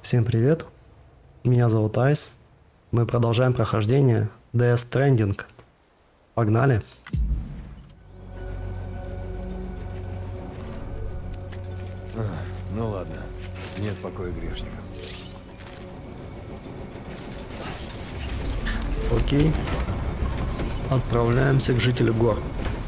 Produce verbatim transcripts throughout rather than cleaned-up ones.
Всем привет, меня зовут Айс. Мы продолжаем прохождение Death Stranding. Погнали! А, ну ладно, нет покоя грешникам. Окей. Отправляемся к жителю гор.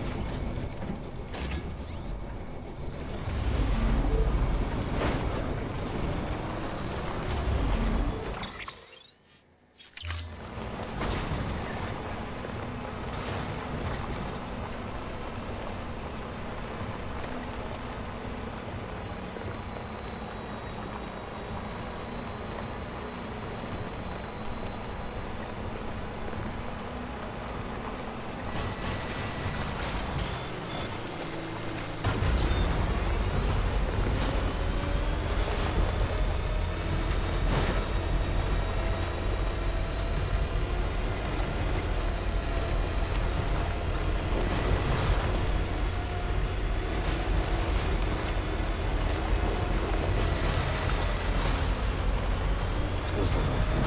Что с тобой?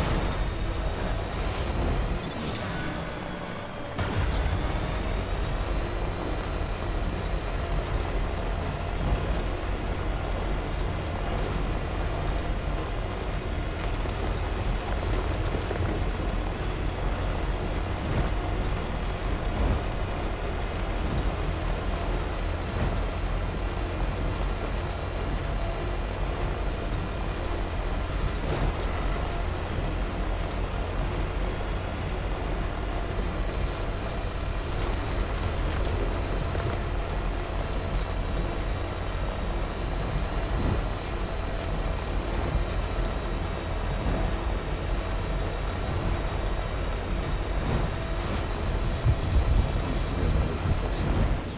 Из тебя надо совсем.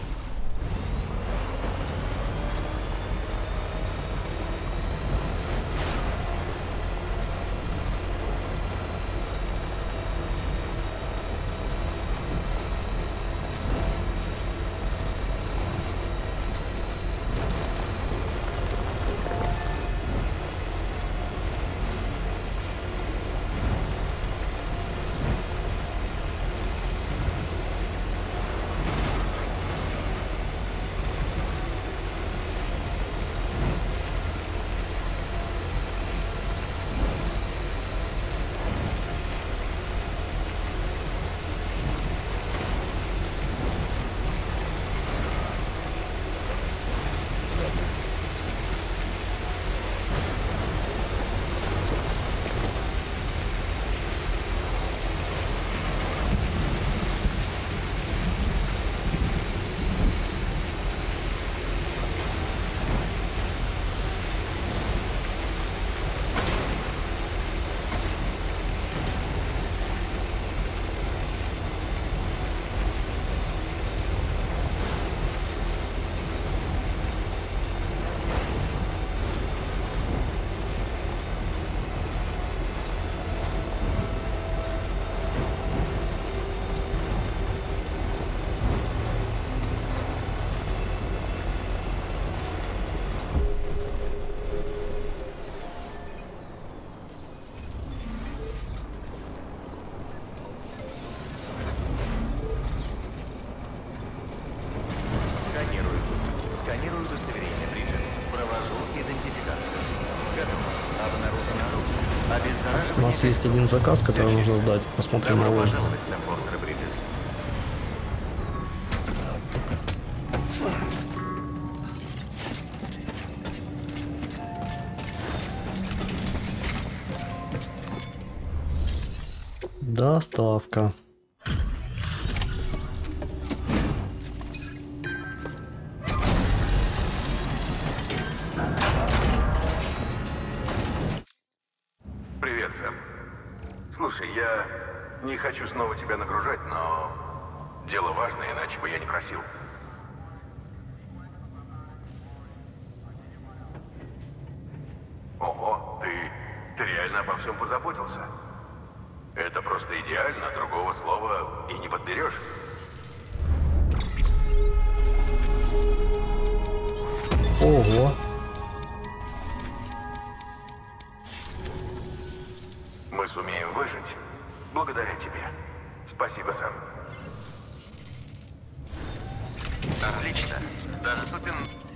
Сканирую. Сканирую удостоверение, Бриджес. Провожу идентификацию. Готово. Обнаружено оружие. У Обеззараживание. нас есть один заказ, который нужно сдать. Посмотрим Добро его. пожаловать, саппортер Бриджес. Доставка. Привет, Сэм. Слушай, я не хочу снова тебя нагружать, но дело важное, иначе бы я не просил. Ого, ты, ты реально обо всем позаботился? Это просто идеально, другого слова и не подберешь. Ого. Мы сумеем выжить благодаря тебе. Спасибо, Сэм. Отлично. Доступен...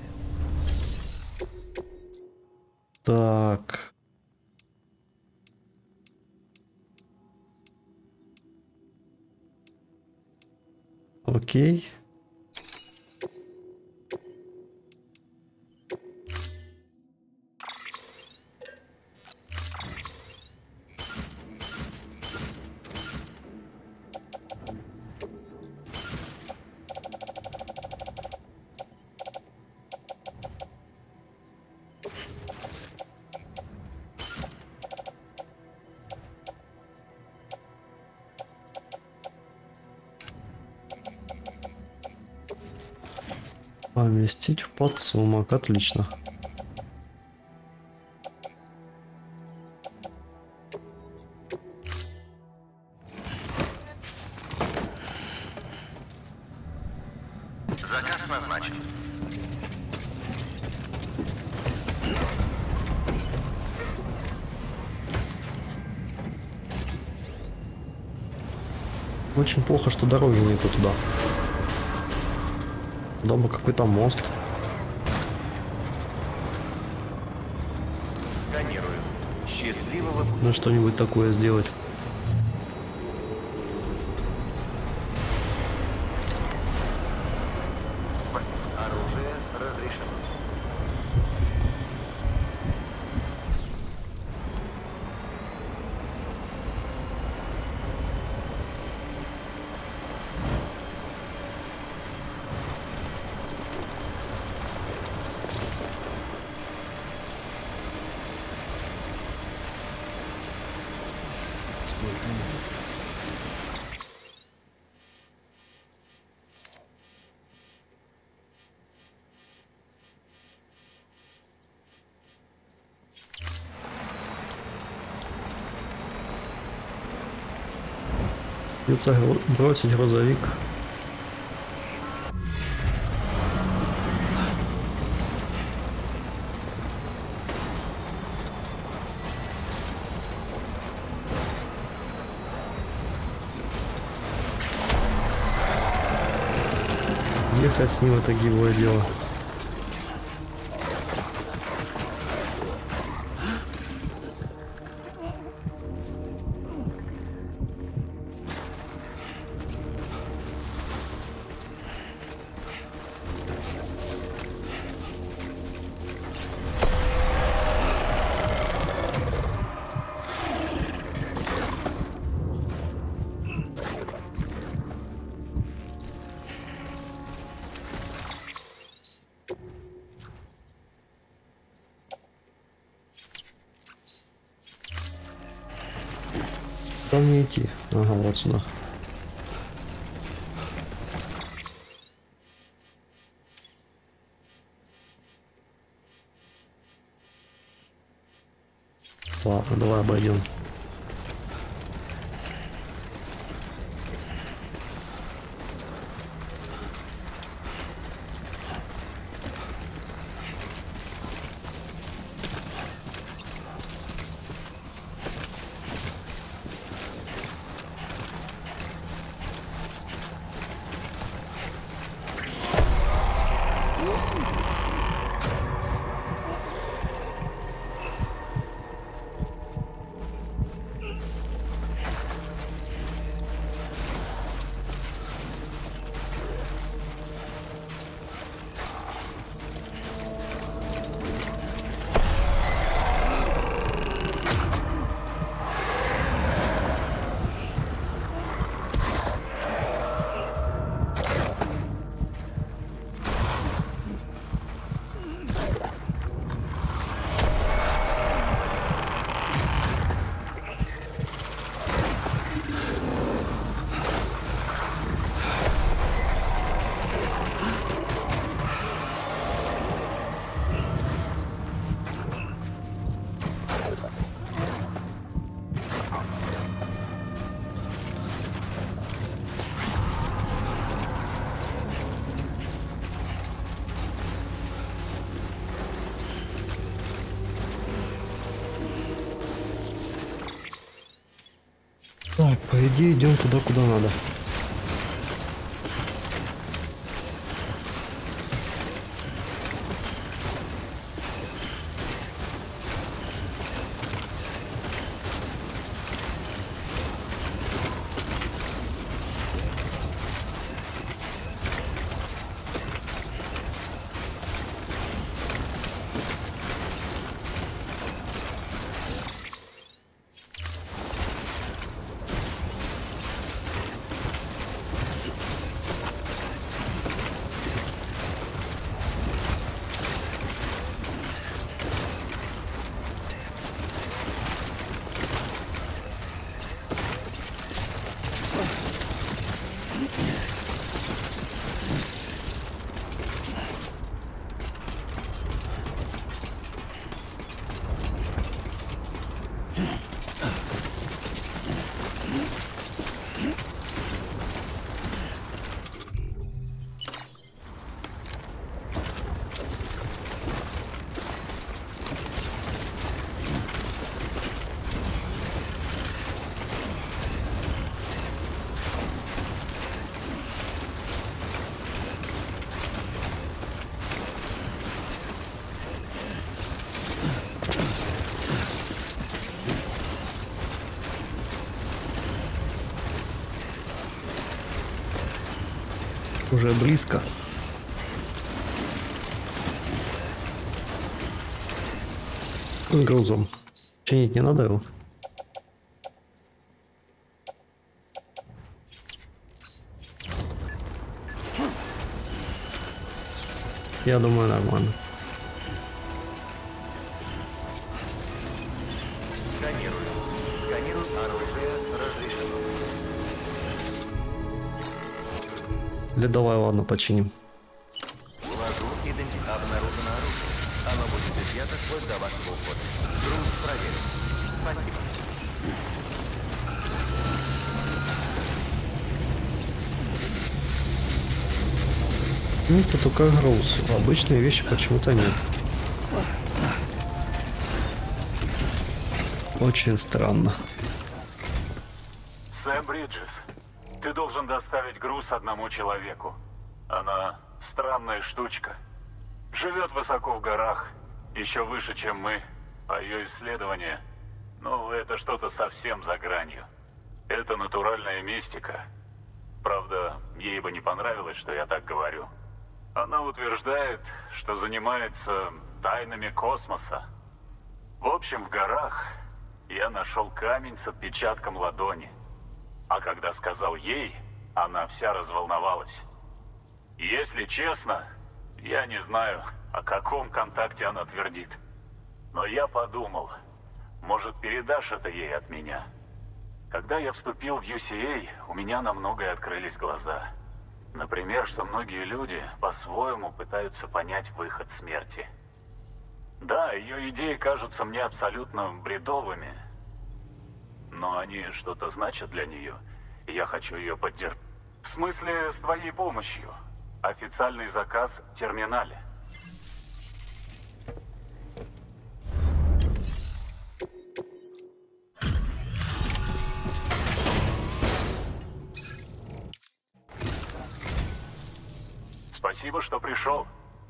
Так. Окей. Поместить в подсумок. Отлично. Заказ назначен. Очень плохо, что дороги нету туда. Дома какой-то мост. Сканирую. Счастливого пути. Ну что-нибудь такое сделать. Оружие разрешено. Сколько минут? Придется гру- бросить грузовик. Ехать с ним это гибкое дело. Куда мне идти? Ага, вот сюда. Ладно, давай обойдем. Так, по идее идем туда, куда надо. Уже близко. С грузом. Чинить не надо его? Я думаю, нормально. Сканирую. Сканирую оружие. Разрешено. Или давай, ладно, починим. Ввожу идентификацию. Обнаружено оружие. Оно будет изъято вплоть до вашего ухода. Груз проверен. Спасибо. Имеется только груз. Обычные вещи почему-то нет. Очень странно. Сэм Бриджес, ты должен доставить груз одному человеку. Она странная штучка. Живет высоко в горах, еще выше, чем мы. А ее исследование, ну, это что-то совсем за гранью. Это натуральная мистика. Правда, ей бы не понравилось, что я так говорю. Она утверждает, что занимается тайнами космоса. В общем, в горах я нашел камень с отпечатком ладони. А когда сказал ей, она вся разволновалась. Если честно, я не знаю, о каком контакте она твердит. Но я подумал, может, передашь это ей от меня? Когда я вступил в ю си эй, у меня на многое открылись глаза. Например, что многие люди по-своему пытаются понять выход смерти. Да, ее идеи кажутся мне абсолютно бредовыми. Но они что-то значат для нее, и я хочу ее поддержать. В смысле, с твоей помощью. Официальный заказ в терминале. Спасибо, что пришел.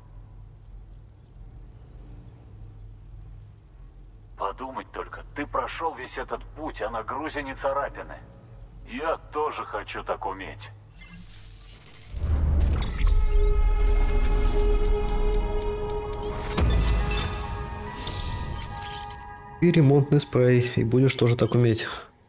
Подумать только, ты прошел весь этот путь, а на грузе не царапины. Я тоже хочу так уметь. И ремонтный спрей, и будешь тоже так уметь.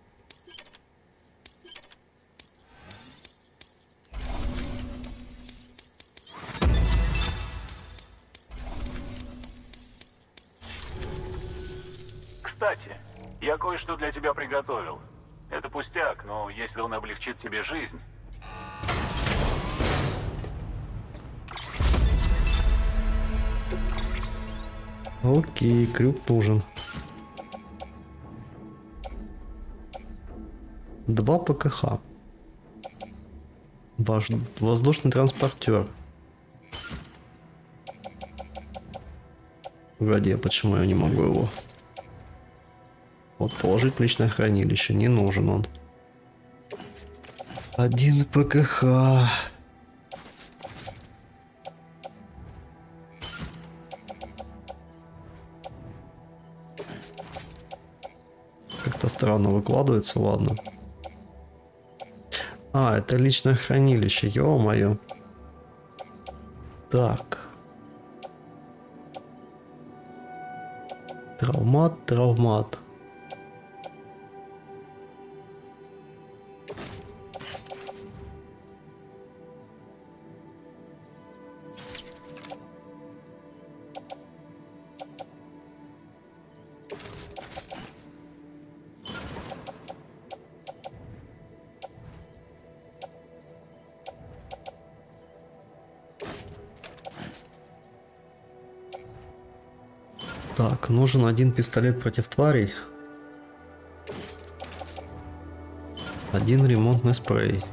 Кстати, я кое-что для тебя приготовил. Это пустяк, но если он облегчит тебе жизнь... Окей, крюк нужен. Два ПКХ. Ваш воздушный транспортер. Погоди, а почему я не могу его? Вот положить в личное хранилище. Не нужен он. Один ПКХ. Как-то странно выкладывается, ладно. А, это личное хранилище, ё-моё. Так. Травмат, травмат. Так, нужен один пистолет против тварей. Один ремонтный спрей.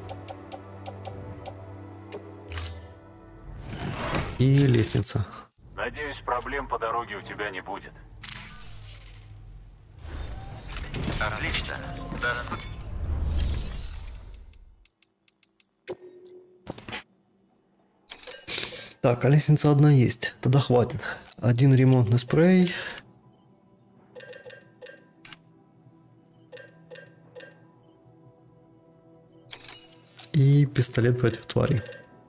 И лестница. Надеюсь, проблем по дороге у тебя не будет. Отлично. Доступ... Так, а лестница одна есть. Тогда хватит. Один ремонтный спрей. И пистолет против тварей.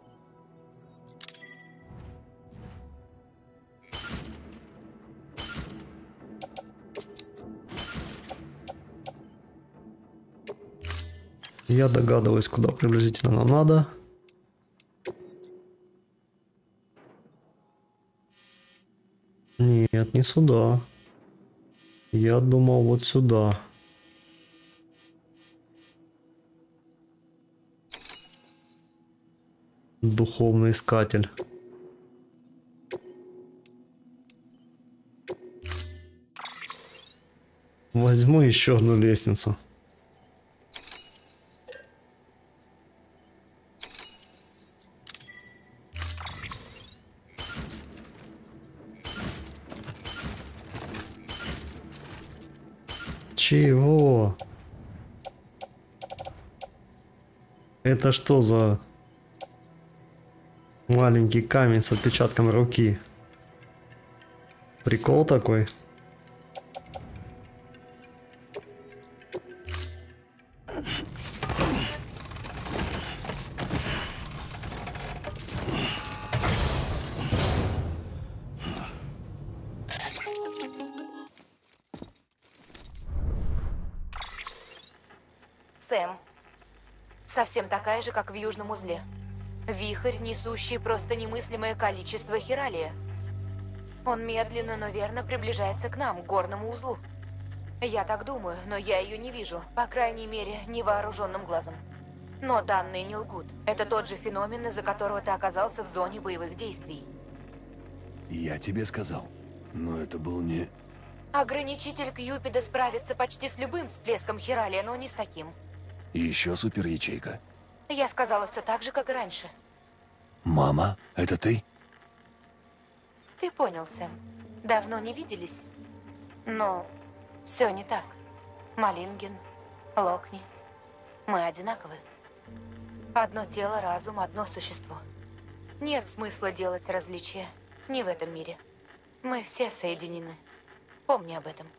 Я догадываюсь, куда приблизительно нам надо. Нет, не сюда. Я думал вот сюда. Духовный искатель. Возьму еще одну лестницу. Чего? Это что за маленький камень с отпечатком руки? Прикол такой. Сэм. Совсем такая же, как в Южном узле. Вихрь, несущий просто немыслимое количество хиралия. Он медленно, но верно приближается к нам, к горному узлу. Я так думаю, но я ее не вижу, по крайней мере, невооруженным глазом. Но данные не лгут. Это тот же феномен, из-за которого ты оказался в зоне боевых действий. Я тебе сказал, но это был не... Ограничитель Кьюпида справится почти с любым всплеском хиралия, но не с таким. И еще супер-ячейка. Я сказала все так же, как и раньше. Мама, это ты? Ты понял, Сэм. Давно не виделись. Но все не так. Малинген, Локни. Мы одинаковы. Одно тело, разум, одно существо. Нет смысла делать различия. Не в этом мире. Мы все соединены. Помни об этом.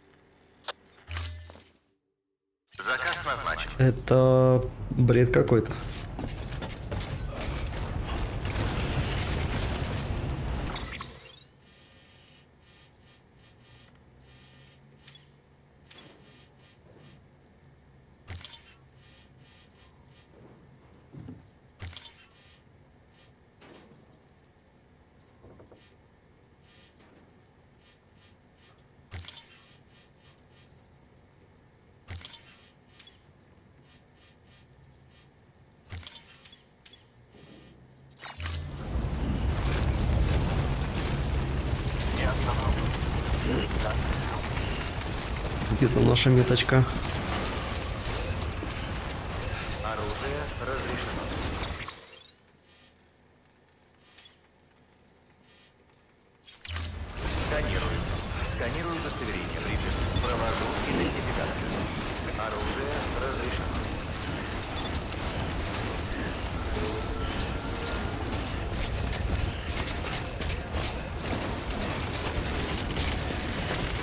Заказ назначен. Это бред какой-то. Где-то наша меточка. Оружие разрешено. Сканирую. Сканирую удостоверение. Бриджит. Провожу идентификацию. Оружие разрешено.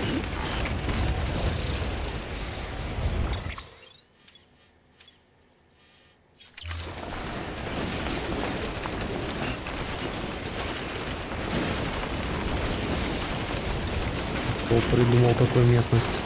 Кто придумал такую местность?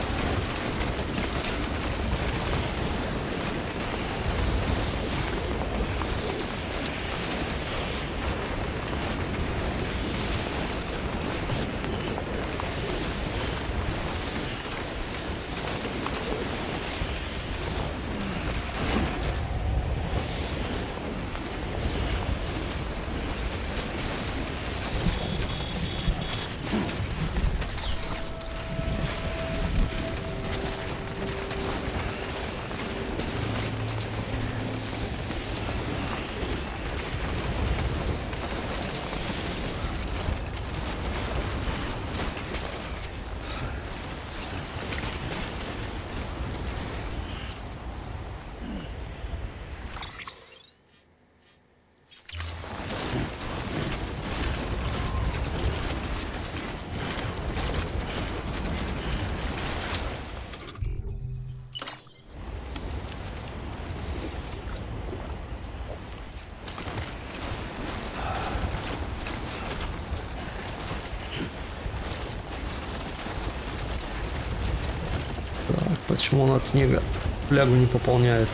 Почему он от снега флягу не пополняет?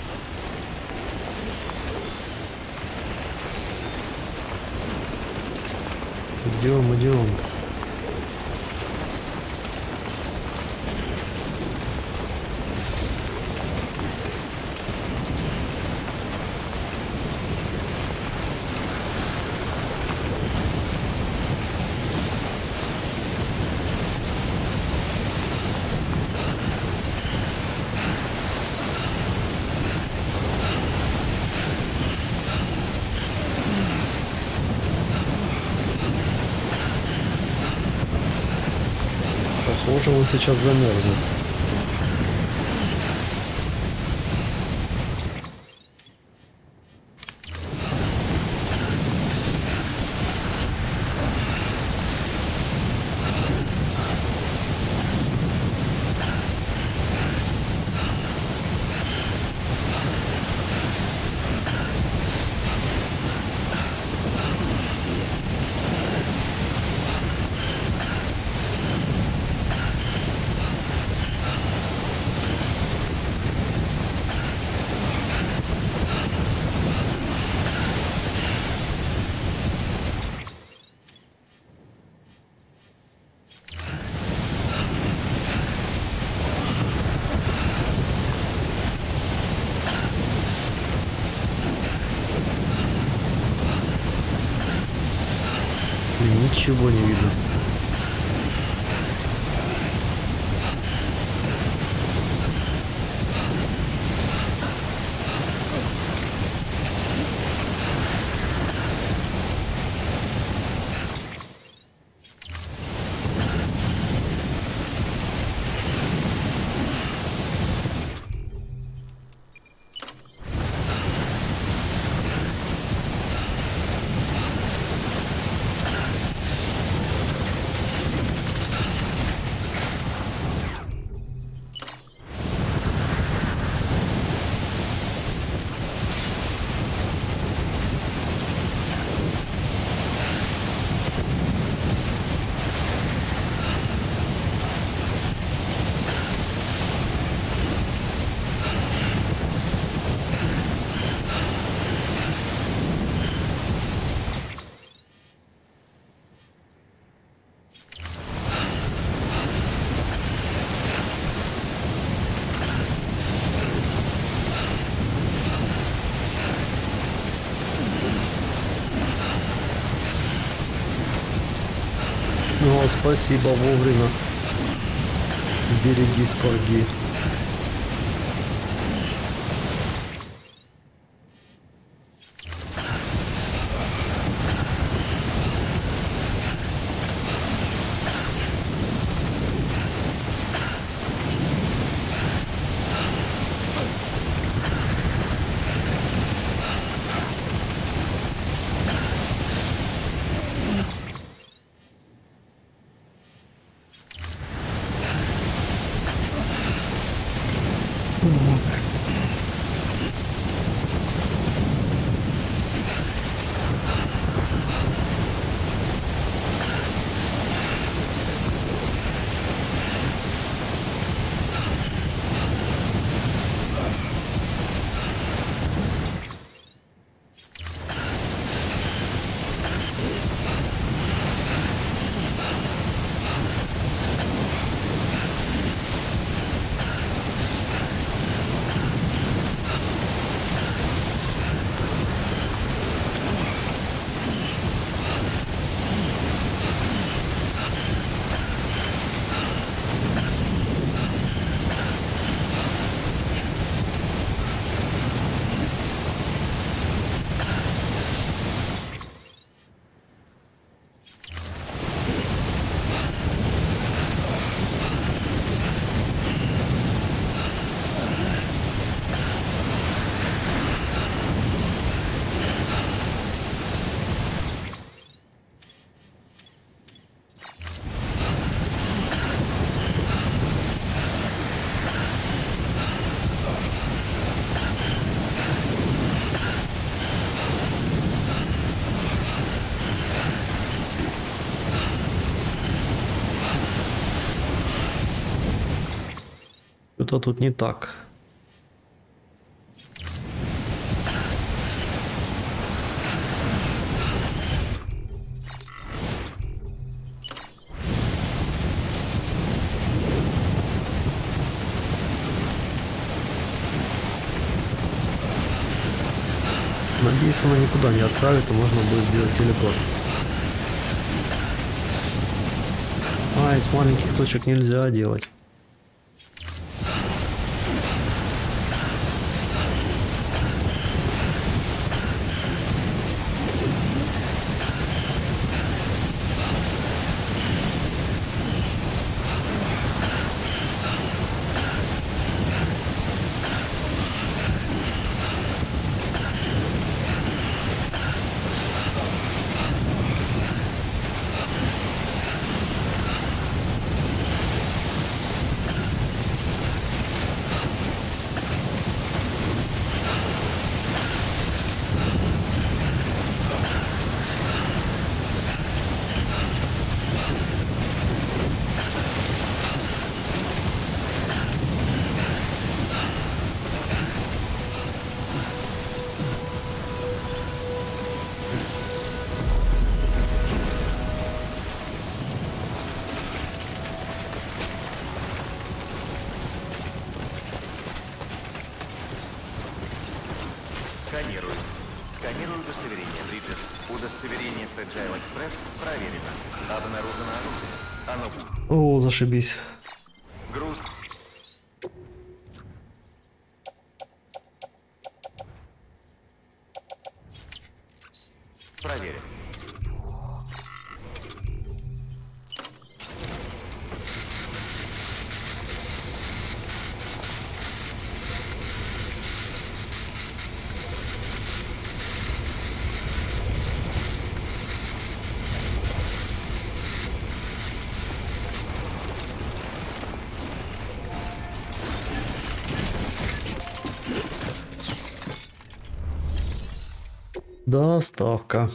Идем, идем. Похоже, он сейчас замерзнет. Ничего не видно. О, спасибо, вовремя. Берегись, порги. Что-то тут не так. Надеюсь, она никуда не отправит, и можно будет сделать телепорт. А, из маленьких точек нельзя делать. Сканирую. Сканирую удостоверение, Бриджес. Удостоверение Fragile Express проверено. Обнаружено оружие. Оно будет. О, зашибись. Груз. Проверен. Доставка.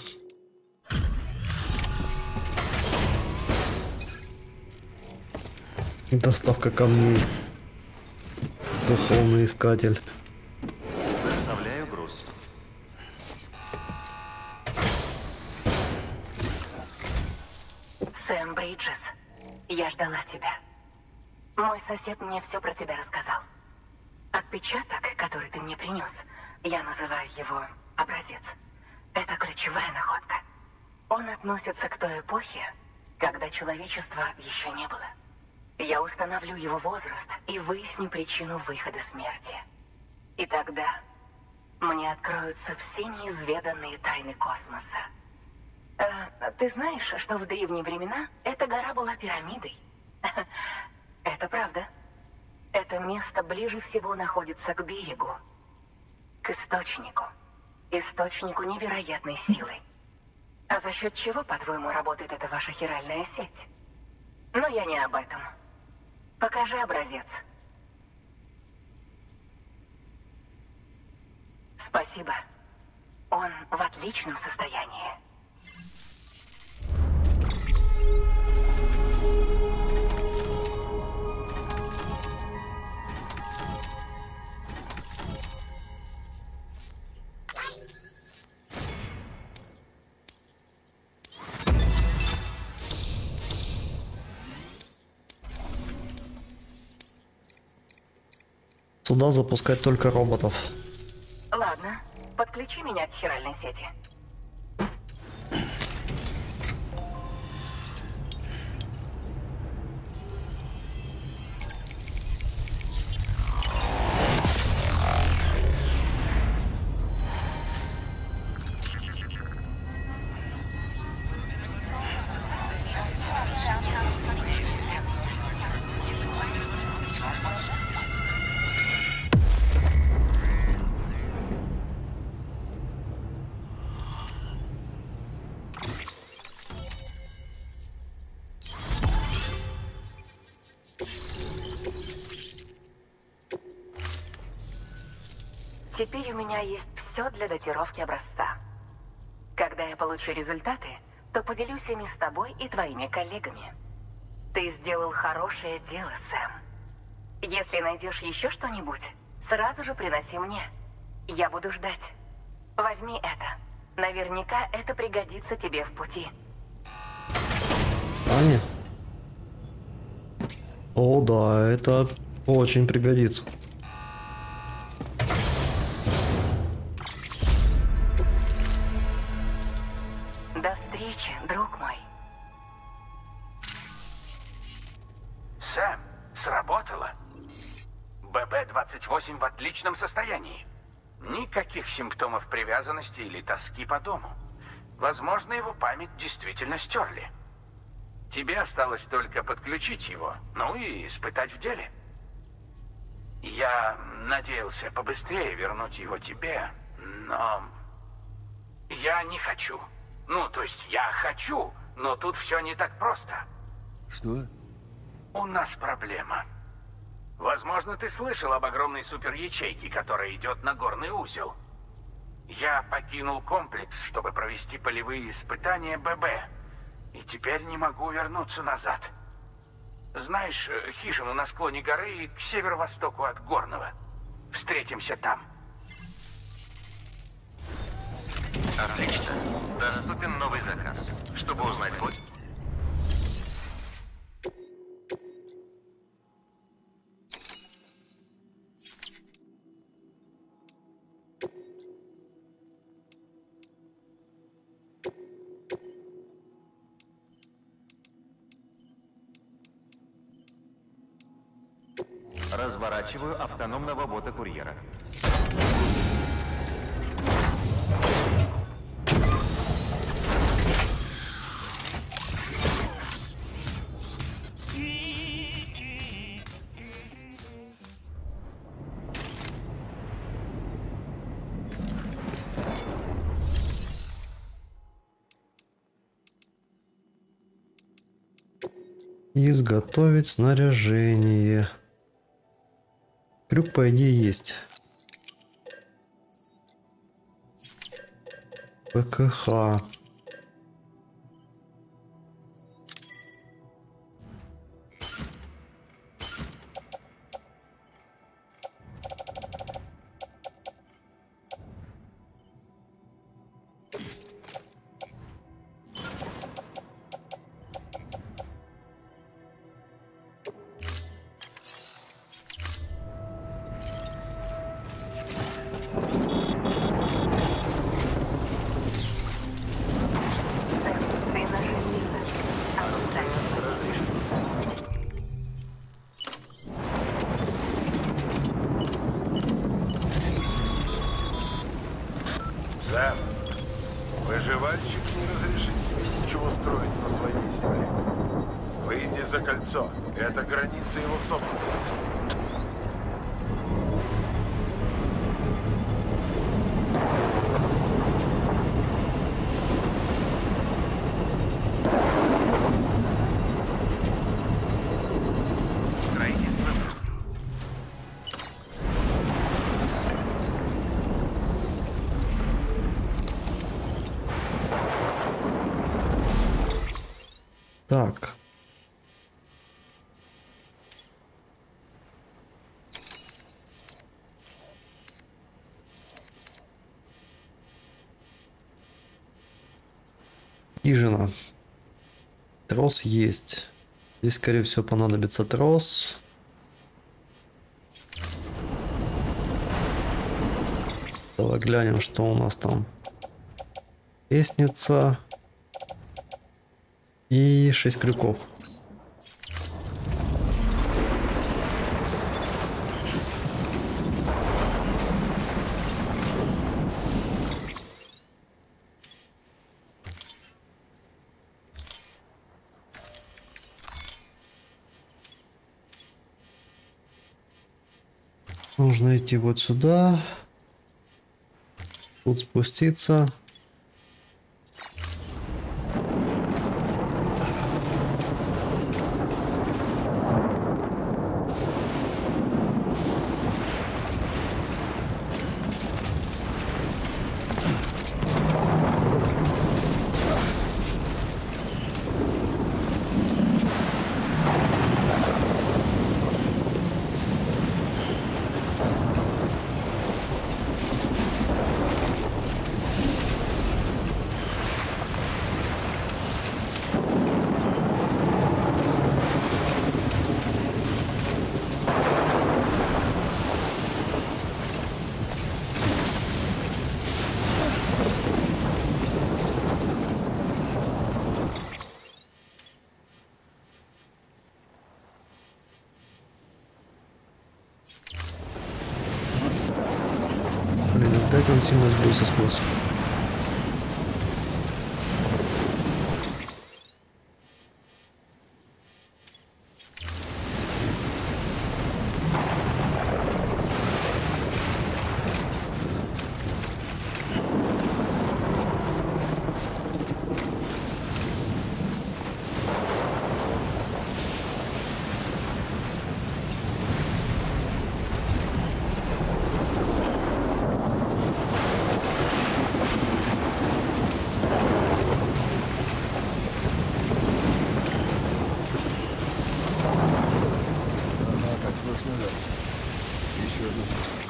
Доставка камней. Духовный искатель. Доставляю груз. Сэм Бриджес, я ждала тебя. Мой сосед мне все про тебя рассказал. Отпечаток, который ты мне принес, я называю его образец. Это ключевая находка. Он относится к той эпохе, когда человечества еще не было. Я установлю его возраст и выясню причину выхода смерти. И тогда мне откроются все неизведанные тайны космоса. А, ты знаешь, что в древние времена эта гора была пирамидой? Это правда. Это место ближе всего находится к берегу, к источнику. Источнику невероятной силы. А за счет чего, по-твоему, работает эта ваша хиральная сеть? Но я не об этом. Покажи образец. Спасибо. Он в отличном состоянии. Сюда запускать только роботов. Ладно, подключи меня к хиральной сети. Теперь у меня есть все для датировки образца. Когда я получу результаты, то поделюсь ими с тобой и твоими коллегами. Ты сделал хорошее дело, Сэм. Если найдешь еще что-нибудь, сразу же приноси мне. Я буду ждать. Возьми это. Наверняка это пригодится тебе в пути. Аня? О, да, это очень пригодится. До встречи, друг мой. Сэм, сработало. бэ бэ двадцать восемь в отличном состоянии. Никаких симптомов привязанности или тоски по дому. Возможно, его память действительно стерли. Тебе осталось только подключить его, ну и испытать в деле. Я надеялся побыстрее вернуть его тебе, но я не хочу. Ну, то есть я хочу, но тут все не так просто. Что? У нас проблема. Возможно, ты слышал об огромной супер-ячейке, которая идет на горный узел. Я покинул комплекс, чтобы провести полевые испытания бэ бэ. И теперь не могу вернуться назад. Знаешь, хижину на склоне горы к северо-востоку от Горного. Встретимся там. Отлично. Доступен новый заказ. Чтобы узнать больше... Разворачиваю автономного бота-курьера. Изготовить снаряжение. Крюк, по идее, есть. пэ ка ха. Сэм, выживальщик не разрешит тебе ничего строить на своей земле. Выйди за кольцо. Это граница его собственности. Так. Хижина. Трос есть. Здесь, скорее всего, понадобится трос. Давай глянем, что у нас там. Лестница. И шесть крюков. Нужно идти вот сюда. Тут спуститься. как он сильно сбился с курса. Еще одну секунду.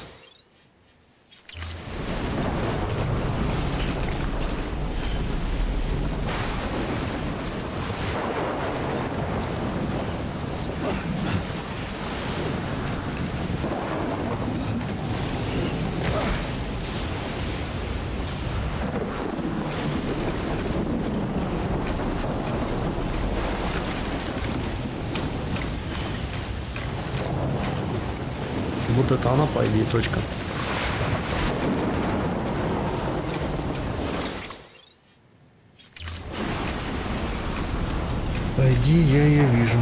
Вот это она, по идее, точка. По идее, я ее вижу.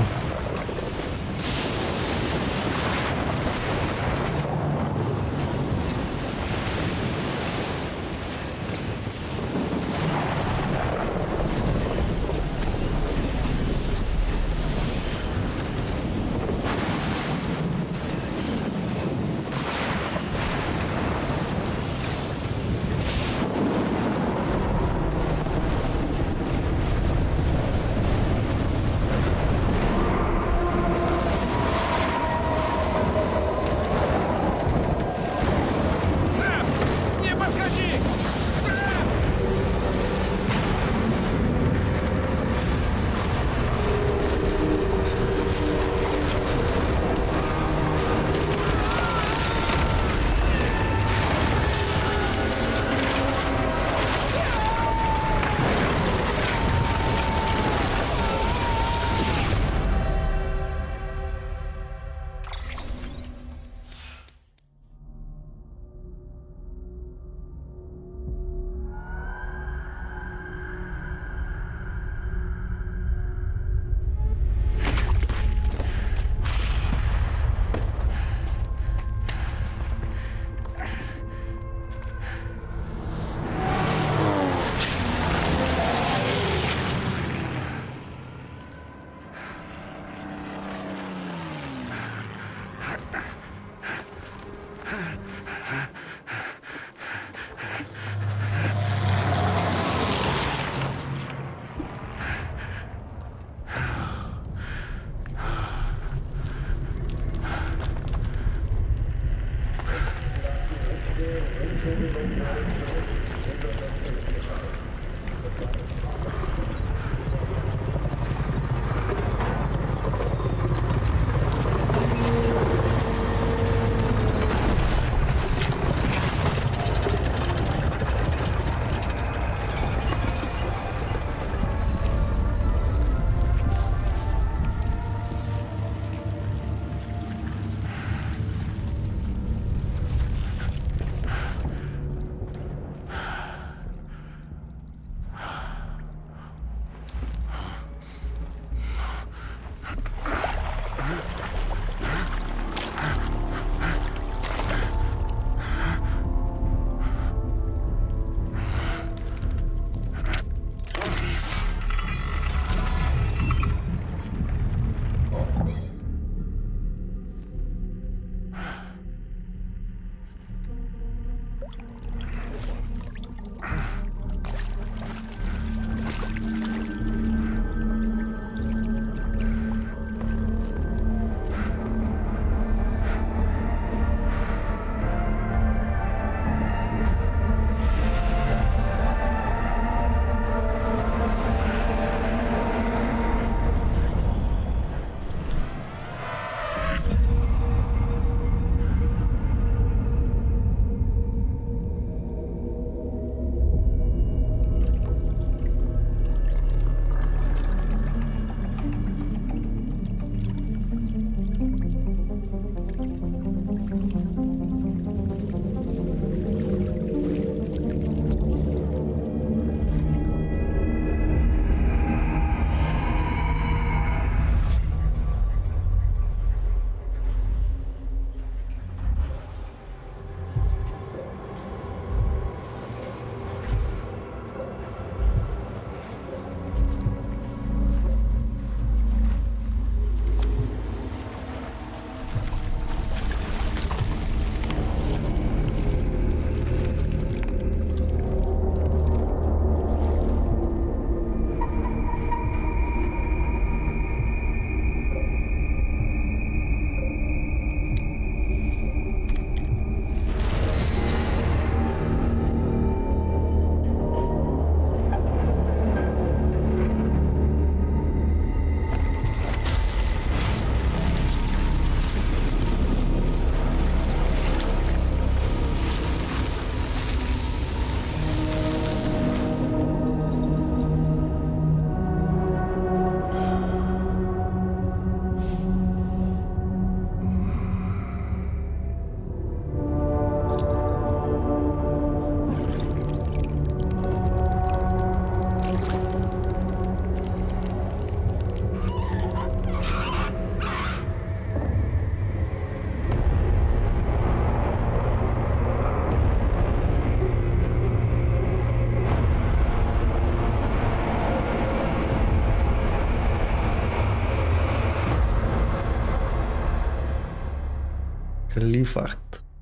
Клиффорд.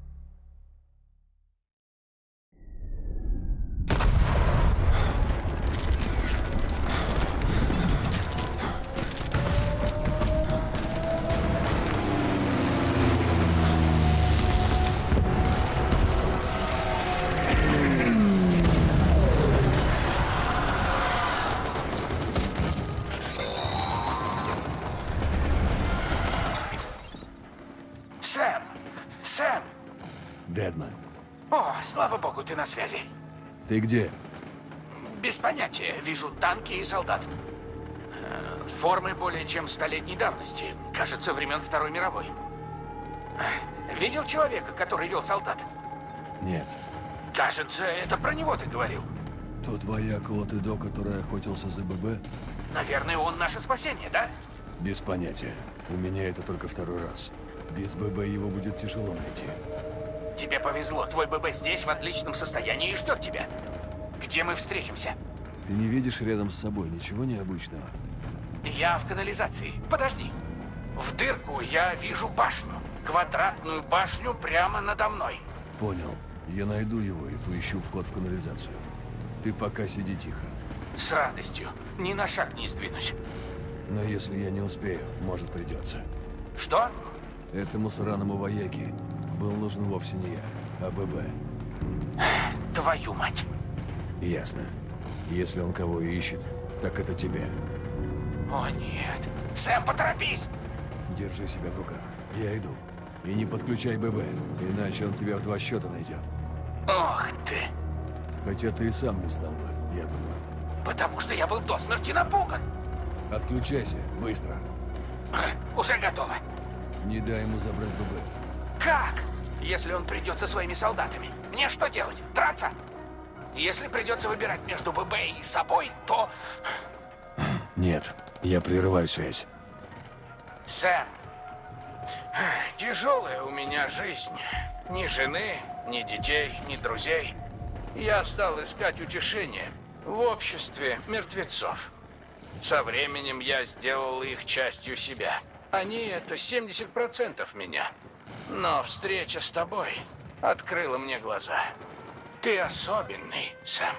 Сэм! Сэм! Дэдман, О, слава богу, ты на связи. ты где? Без понятия. Вижу танки и солдат. Э, Формы более чем столетней давности. Кажется, времен Второй мировой. Э, Видел человека, который вел солдат? Нет. Кажется, это про него ты говорил. Тот вояк от и до, который охотился за ББ? Наверное, он наше спасение, да? Без понятия. У меня это только второй раз. Без ББ его будет тяжело найти. Тебе повезло. Твой ББ здесь в отличном состоянии и ждет тебя. Где мы встретимся? Ты не видишь рядом с собой ничего необычного? Я в канализации. Подожди. В дырку я вижу башню. Квадратную башню прямо надо мной. Понял. Я найду его и поищу вход в канализацию. Ты пока сиди тихо. С радостью. Ни на шаг не сдвинусь. Но если я не успею, может придется. Что? Этому сраному вояке был нужен вовсе не я, а ББ. Твою мать. Ясно. Если он кого и ищет, так это тебя. О нет. Сэм, поторопись! Держи себя в руках. Я иду. И не подключай ББ, иначе он тебя в два счета найдет. Ох ты. Хотя ты и сам не стал бы, я думаю. Потому что я был до смерти напуган. Отключайся, быстро. Э, Уже готово. Не дай ему забрать ББ. Как? Если он придет со своими солдатами, мне что делать? Драться? Если придется выбирать между ББ и собой, то... Нет, я прерываю связь. Сэм, тяжелая у меня жизнь. Ни жены, ни детей, ни друзей. Я стал искать утешение в обществе мертвецов. Со временем я сделал их частью себя. Они — это семьдесят процентов меня. Но встреча с тобой открыла мне глаза. Ты особенный, Сэм.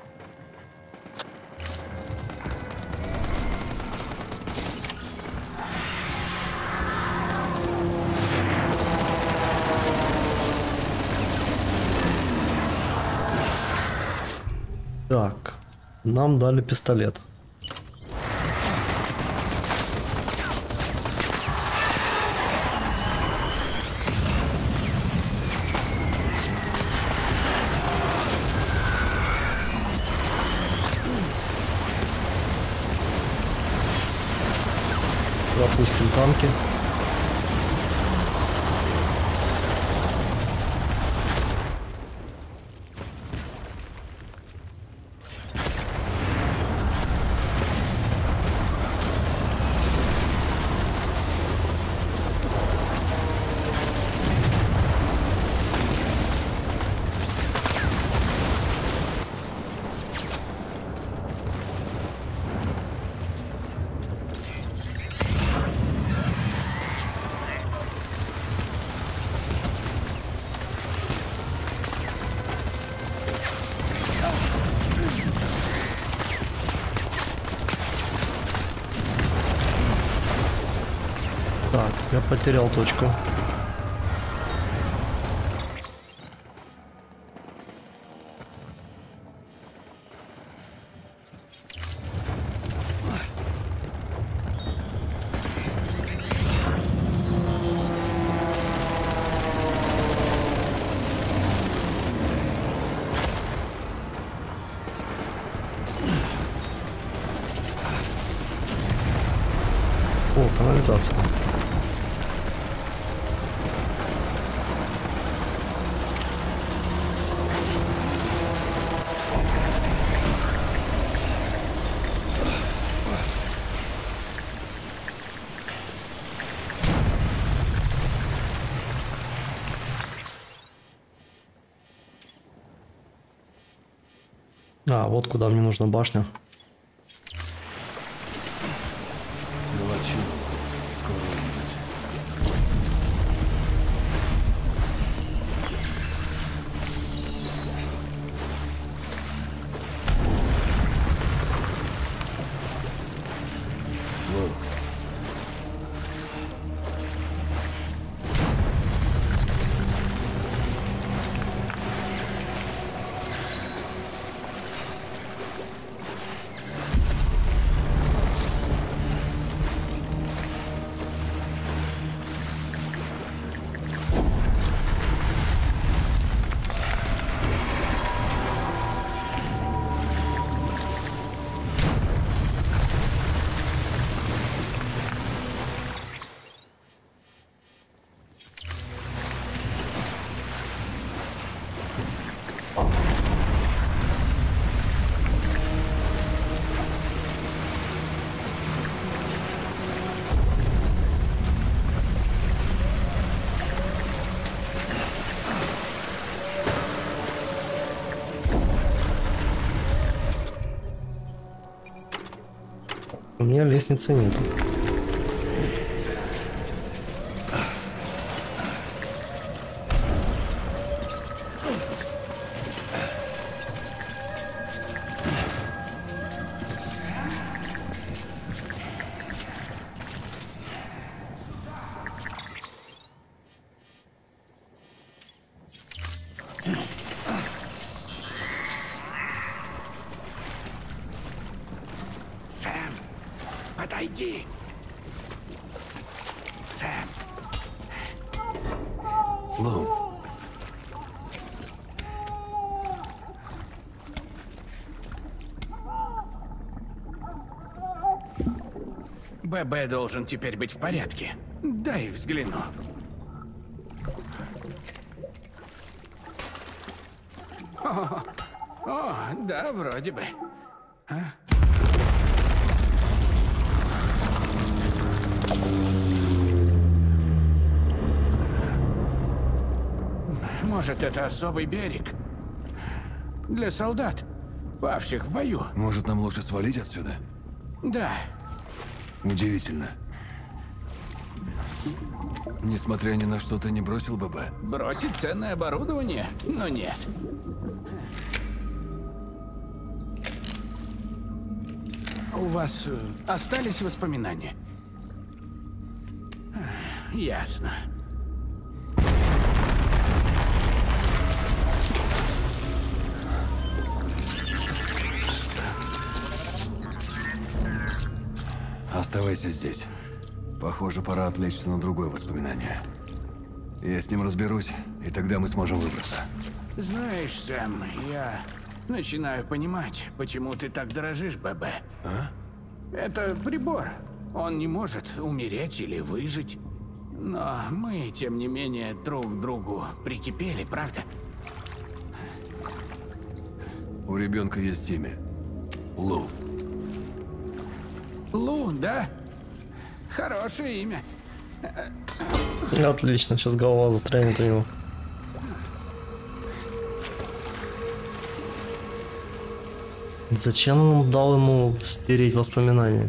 Так, нам дали пистолет. Запустим танки. Так, я потерял точку. О, канализация. А, вот куда мне нужна башня. Молодчина. Скоро увидимся. У меня лестницы нет. Сэм, подойди. Сэм. Лоу, ББ должен теперь быть в порядке. Дай взгляну. О, о, да, вроде бы. А? Может, это особый берег? Для солдат, павших в бою. может, нам лучше свалить отсюда? Да. Удивительно. Несмотря ни на что, ты не бросил ББ? Бросить ценное оборудование? Но нет. У вас э, остались воспоминания? Ясно. Оставайся здесь. Похоже, пора отвлечься на другое воспоминание. Я с ним разберусь, и тогда мы сможем выбраться. Знаешь, Сэм, я начинаю понимать, почему ты так дорожишь ББ. А? Это прибор. Он не может умереть или выжить. Но мы, тем не менее, друг к другу прикипели, правда? У ребенка есть имя. Лоу. Лу, да? Хорошее имя. Отлично, сейчас голова застрянет у него. Зачем он дал ему стереть воспоминания?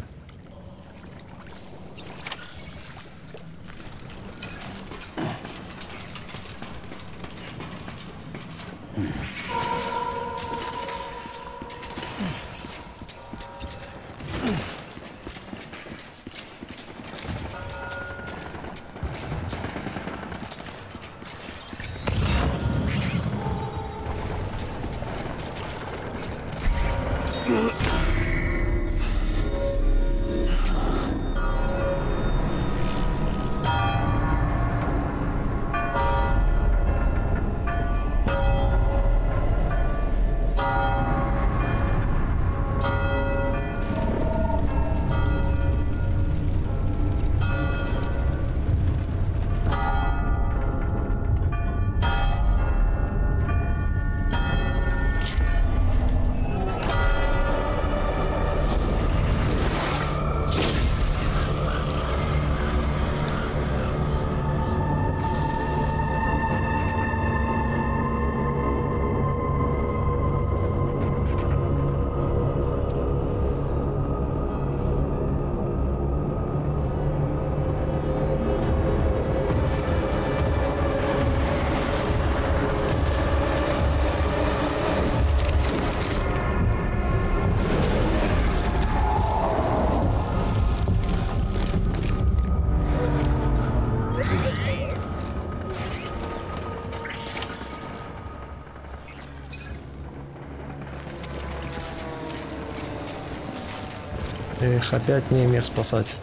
Эх, опять не мир спасать.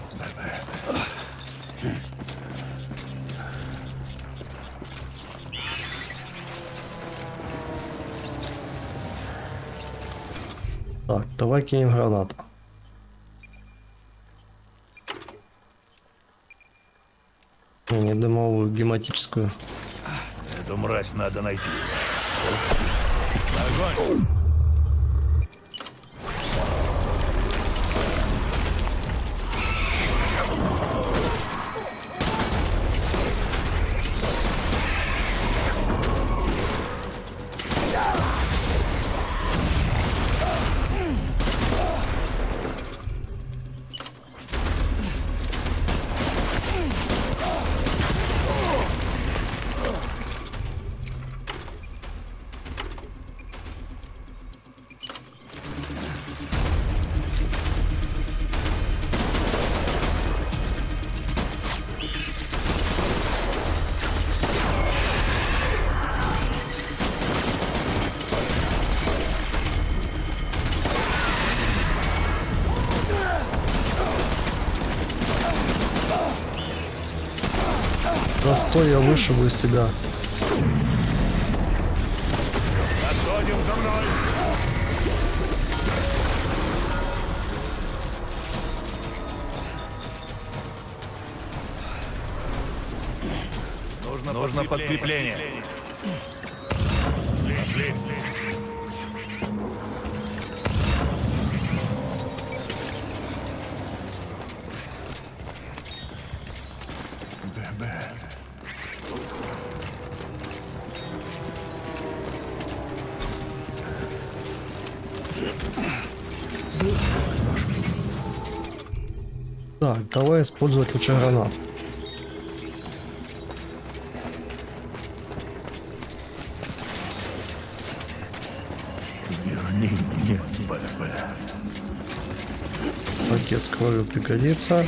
Так, давай кинем гранату. Не, не дымовую, гематическую. Эту мразь надо найти. Огонь! что я вышибу из тебя. Отходим за мной! Нужно, Нужно подкрепление. подкрепление. Пошли. Так, давай использовать лучше гранат. Пакет с кровью пригодится.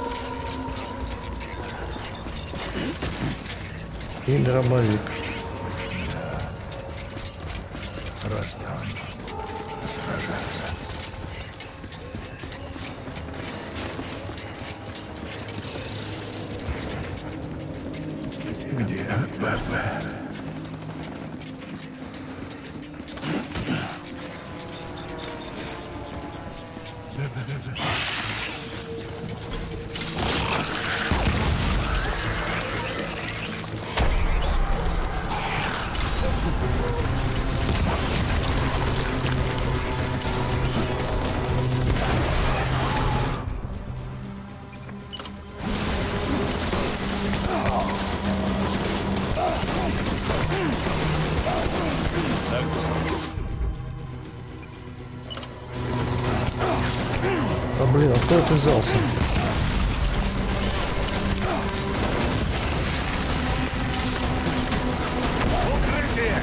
И дробовик. Рожден сражаться. Где Б-Б? А блин, а кто это взялся? Укрытие!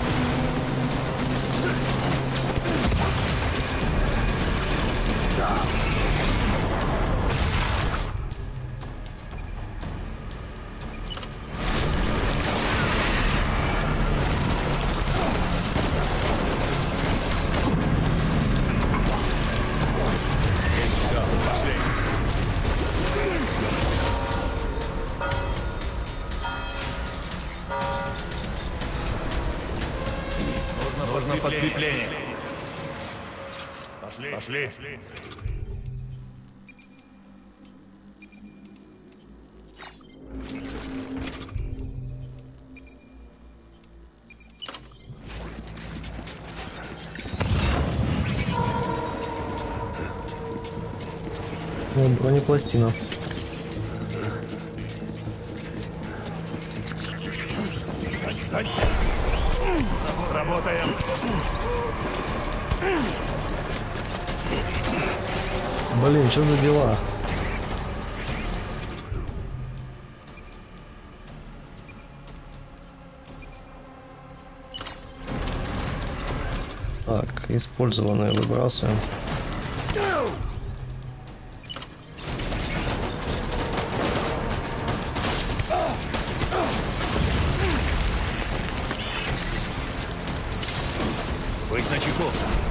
Нужно подкрепление. Пошли. Пошли. О, бронепластина. Сань. Работаем. Блин, что за дела? Так, использованное выбрасываем. Быть начеку.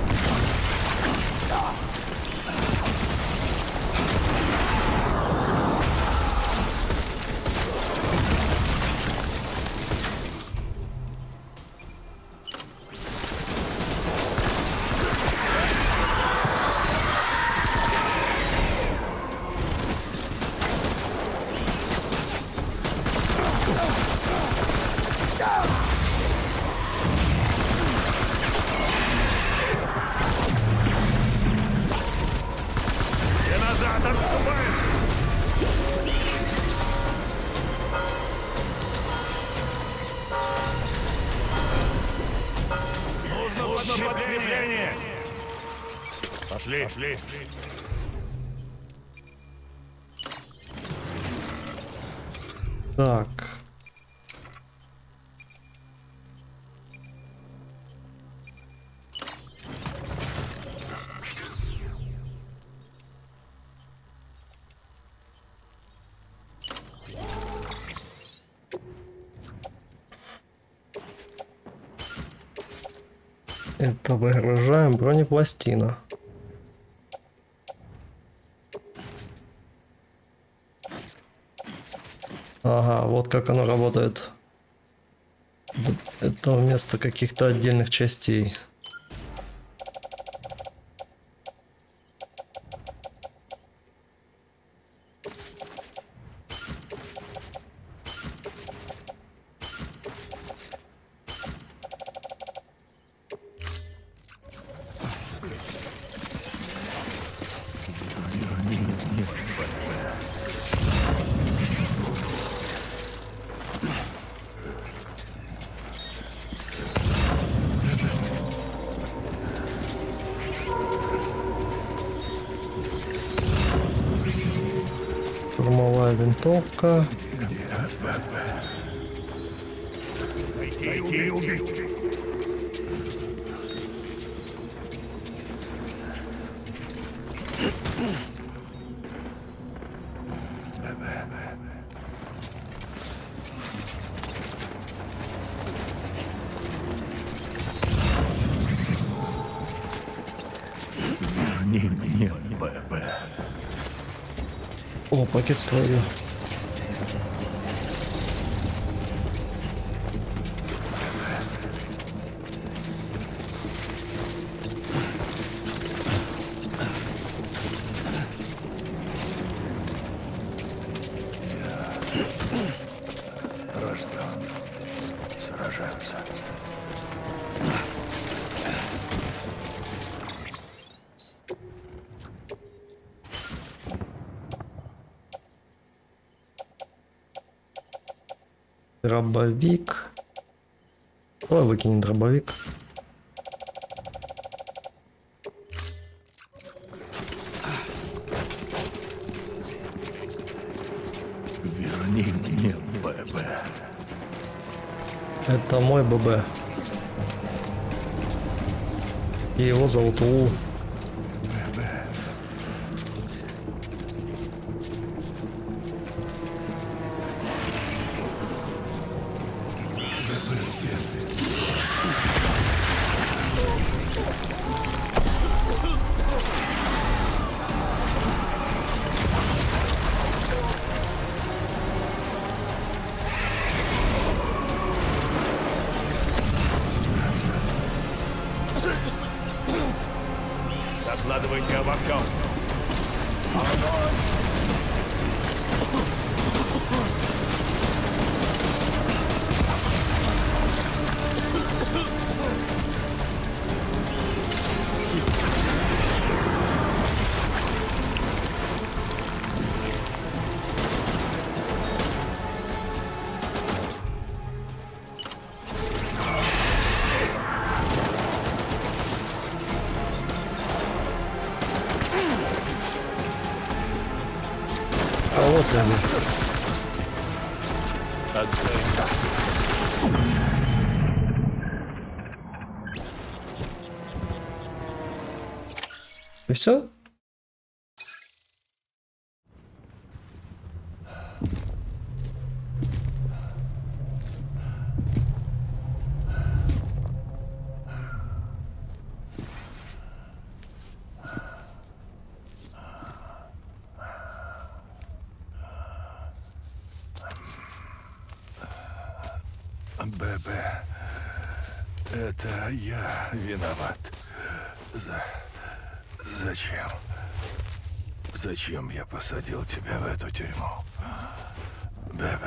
Все назад отступаем! Нужно подкрепление! Пошли! Пошли! Так. Это выгружаем бронепластина. Ага, вот как оно работает. Это вместо каких-то отдельных частей. Штурмовая винтовка. Найти и убить. Верни мне, ББ. О, пакет с кровью. Рожден сражаться. Дробовик. Давай выкинем дробовик. Верни мне, ББ. Это мой ББ. И его зовут У. Докладывайте обо всем. А вот они. И все? ББ, это я виноват. За... Зачем? Зачем я посадил тебя в эту тюрьму? ББ.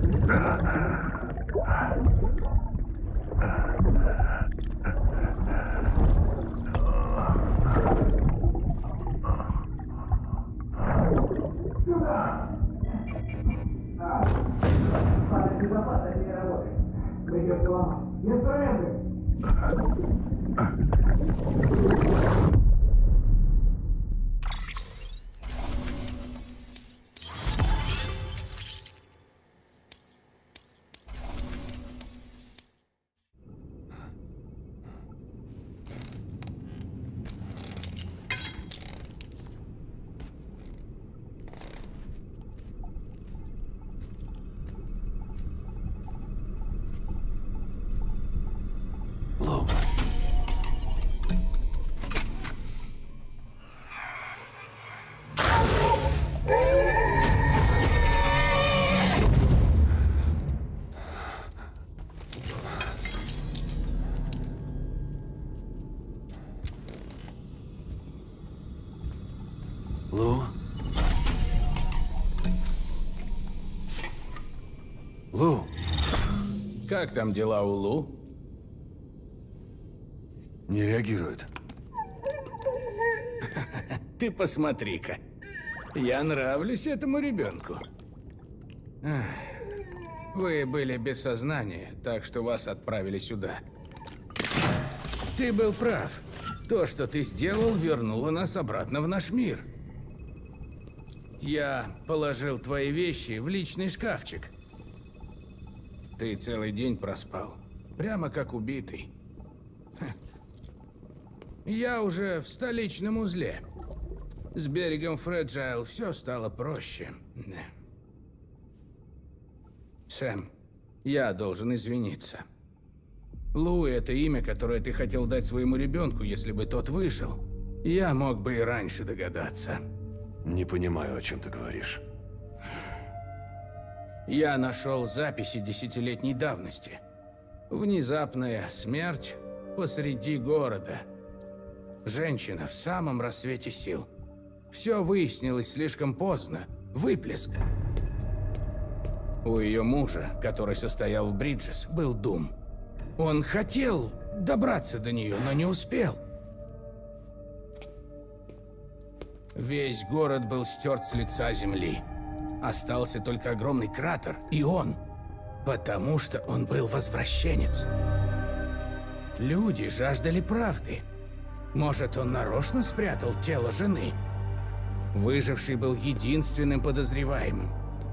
Лу? Лу? Как там дела у Лу? Не реагирует. Ты посмотри-ка. Я нравлюсь этому ребенку. Ах, вы были без сознания, так что вас отправили сюда. Ты был прав. То, что ты сделал, вернуло нас обратно в наш мир. Я положил твои вещи в личный шкафчик. Ты целый день проспал. Прямо как убитый. Ха. Я уже в столичном узле. С берегом Фреджайл все стало проще. Сэм, я должен извиниться. Лу — это имя, которое ты хотел дать своему ребенку, если бы тот выжил. Я мог бы и раньше догадаться. Не понимаю, о чем ты говоришь. Я нашел записи десятилетней давности. Внезапная смерть посреди города. Женщина в самом рассвете сил. Все выяснилось слишком поздно. Выплеск. У ее мужа, который состоял в Бриджес, был Дум. Он хотел добраться до нее, но не успел. Весь город был стерт с лица земли. Остался только огромный кратер, и он, потому что он был возвращенец. Люди жаждали правды. Может, он нарочно спрятал тело жены? Выживший был единственным подозреваемым.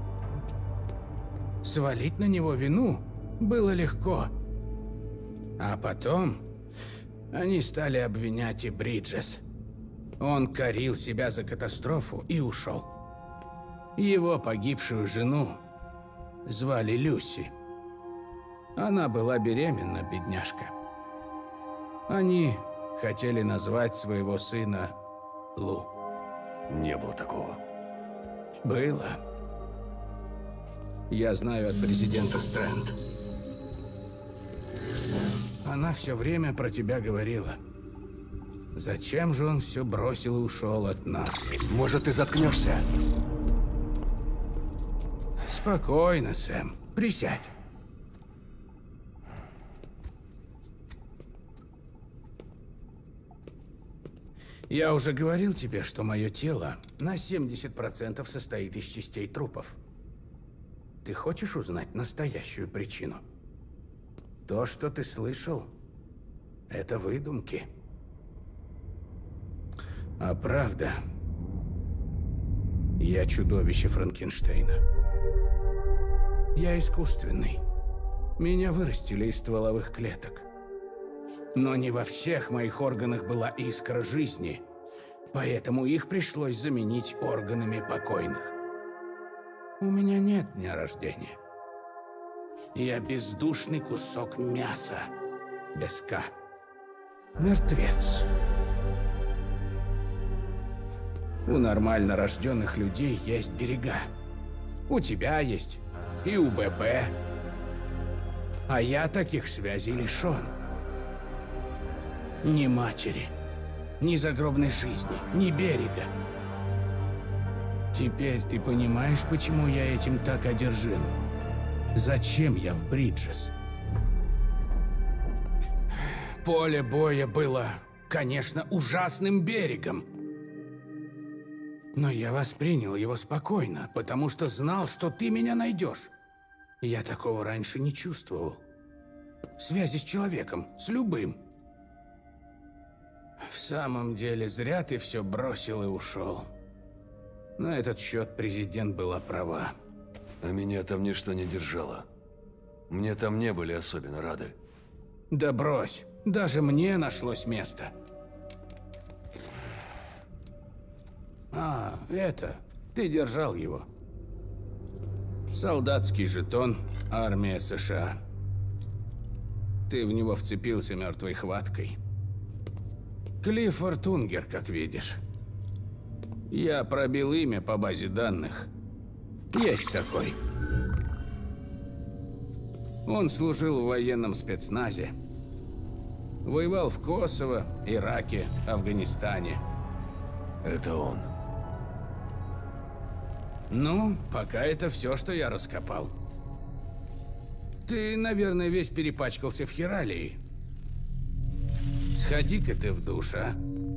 Свалить на него вину было легко. А потом они стали обвинять и Бриджес. Он корил себя за катастрофу и ушел. Его погибшую жену звали Люси. Она была беременна, бедняжка. Они хотели назвать своего сына Лу. Не было такого. Было. Я знаю от президента Стрэнд. Она все время про тебя говорила. Зачем же он все бросил и ушел от нас? Может, ты заткнешься? Спокойно, Сэм. Присядь. Я уже говорил тебе, что мое тело на семьдесят процентов состоит из частей трупов. Ты хочешь узнать настоящую причину? То, что ты слышал, это выдумки. А правда, я чудовище Франкенштейна. Я искусственный. Меня вырастили из стволовых клеток. Но не во всех моих органах была искра жизни, поэтому их пришлось заменить органами покойных. У меня нет дня рождения. Я бездушный кусок мяса, без «К». Мертвец. У нормально рожденных людей есть берега. У тебя есть, и у ББ. А я таких связей лишен. Ни матери, ни загробной жизни, ни берега. Теперь ты понимаешь, почему я этим так одержим? Зачем я в Бриджес? Поле боя было, конечно, ужасным берегом. Но я воспринял его спокойно, потому что знал, что ты меня найдешь. Я такого раньше не чувствовал. Связи с человеком, с любым. В самом деле, зря ты все бросил и ушел. На этот счет президент была права. А меня там ничто не держало. Мне там не были особенно рады. Да брось, даже мне нашлось место. А, это, ты держал его. Солдатский жетон, армия США. Ты в него вцепился мертвой хваткой. Клиффорд Унгер, как видишь. Я пробил имя по базе данных. Есть такой. Он служил в военном спецназе. Воевал в Косово, Ираке, Афганистане. Это он. Ну, пока это все, что я раскопал. Ты, наверное, весь перепачкался в Хиралии. Сходи-ка ты в душ, а?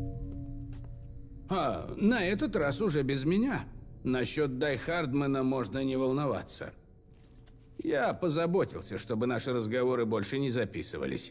А, на этот раз уже без меня. Насчет Дай Хардмана можно не волноваться. Я позаботился, чтобы наши разговоры больше не записывались.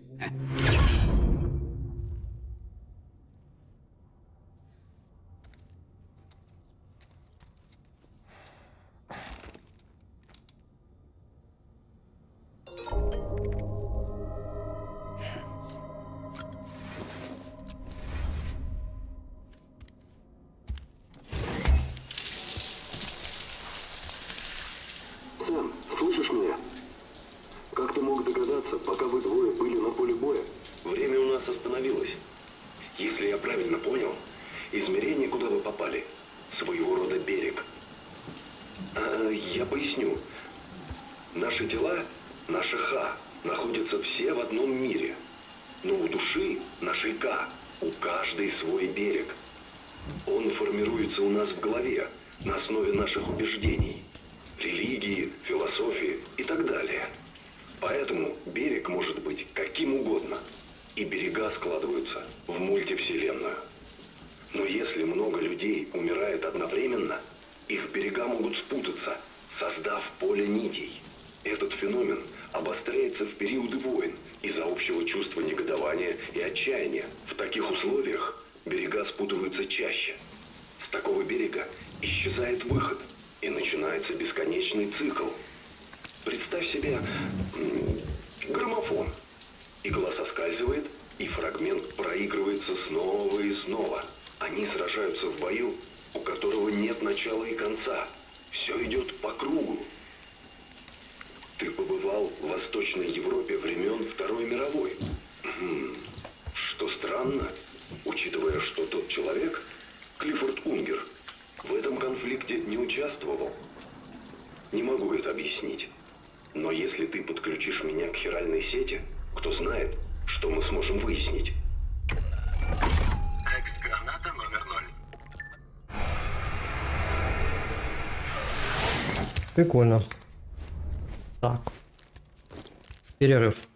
Сэм, слышишь меня? Как ты мог догадаться, пока вы двое были на поле боя, время у нас остановилось. Если я правильно понял, измерение, куда вы попали, своего рода берег. А, я поясню. Наши тела, наши Ха, находятся все в одном мире. Но у души, нашей Ка, у каждой свой берег. Он формируется у нас в голове, на основе наших убеждений, религии, философии и так далее. Поэтому берег может быть каким угодно, и берега складываются в мультивселенную. Но если много людей умирает одновременно, их берега могут спутаться, создав поле нитей. Этот феномен обостряется в периоды войн из-за общего чувства негодования и отчаяния. В таких условиях берега спутываются чаще. С такого берега исчезает выход, и начинается бесконечный цикл. Представь себе граммофон. Игла соскальзывает, и фрагмент проигрывается снова и снова. Они сражаются в бою, у которого нет начала и конца. Все идет по кругу. Ты побывал в Восточной Европе времен Второй мировой. Что странно, учитывая, что тот человек, Клиффорд Унгер, в этом конфликте не участвовал. Не могу это объяснить. Но если ты подключишь меня к хиральной сети, кто знает, что мы сможем выяснить. Экс-граната номер ноль. Прикольно. Так. Перерыв.